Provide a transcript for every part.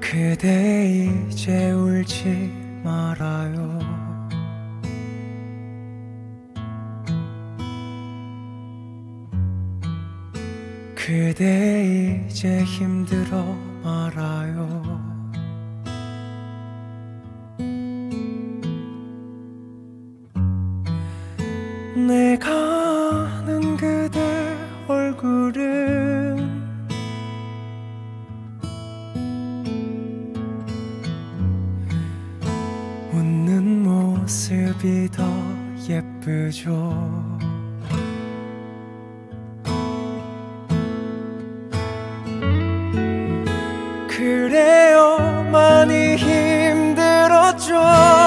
그대 이제 울지 말아요. 그대 이제 힘들어 말아요. 내가 아는 그대 얼굴은 웃는 모습이 더 예쁘죠. 그래요, 많이 힘들었죠.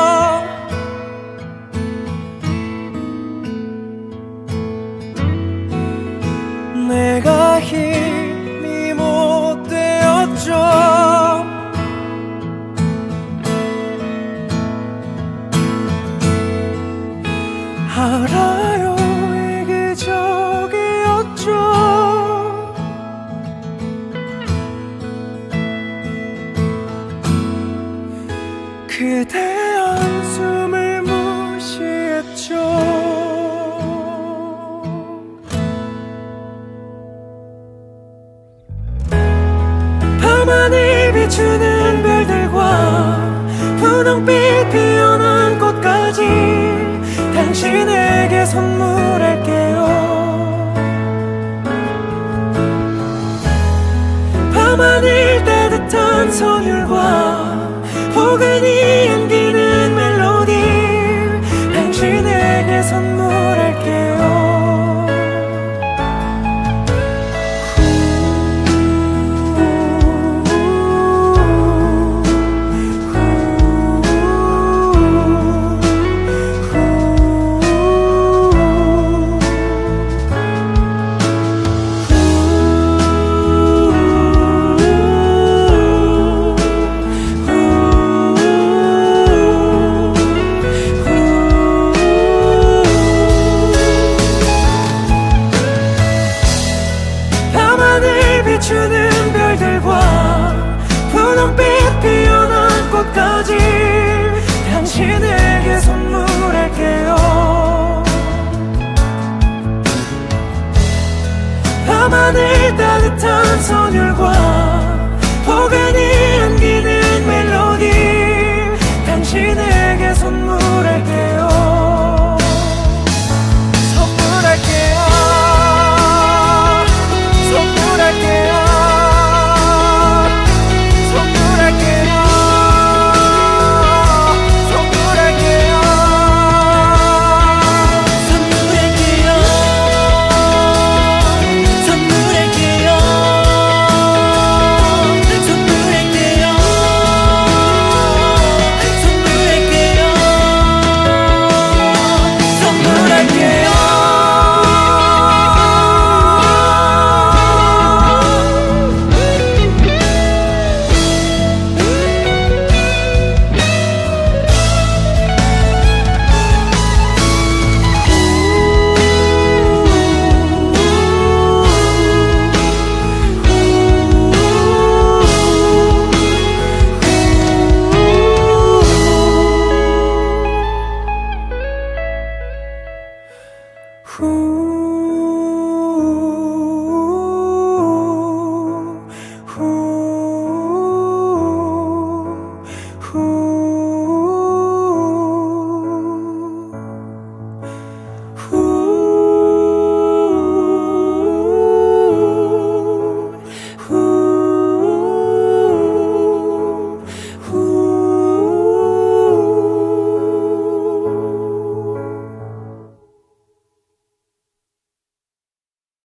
내가 힘이 못 되었죠. 알아요, 이기적이었죠. 그대 한숨을 무시했죠. 밤하늘 비추는 별들과 분홍빛 피어난 꽃까지 당신에게 선물할게요. 밤하늘 따뜻한 선율과 포근히 안기는 멜로디 당신에게 선물할게요. 비추는 별들과 분홍빛 피어난 꽃까지 당신에게 선물할게요. 밤하늘 따뜻한 선율과